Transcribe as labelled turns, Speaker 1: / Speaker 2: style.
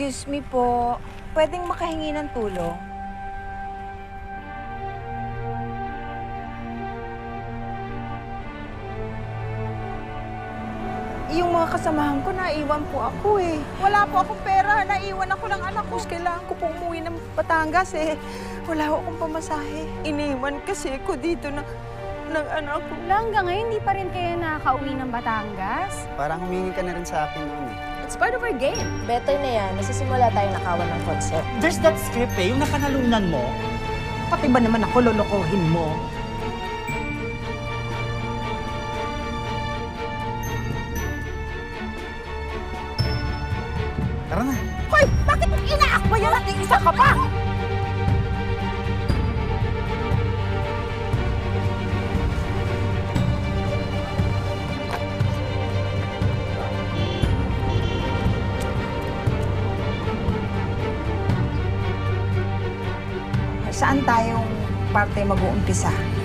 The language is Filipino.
Speaker 1: Excuse me po, pwedeng makahingi ng tulong? Yung mga kasamahan ko, naiwan po ako eh. Wala po akong pera, naiwan ako ng anak ko. Kailangan ko po umuwi ng Batangas eh. Wala akong pamasahe. Iniwan kasi ako dito ng anak ko.
Speaker 2: Hanggang ngayon, hindi pa rin kayo nakaka-uwi ng Batangas?
Speaker 3: Parang humingi ka na rin sa akin noon eh.
Speaker 4: It's part of our game. Better na yan. Nasisimula tayo nakawan ng concept.
Speaker 5: There's that script eh, yung nakanalunan mo. Pati ba naman ako lolokohin mo?
Speaker 3: Tara na.
Speaker 1: Hoy! Bakit inaakbayan natin isa ka pa? Saan tayong parte mag-uumpisa?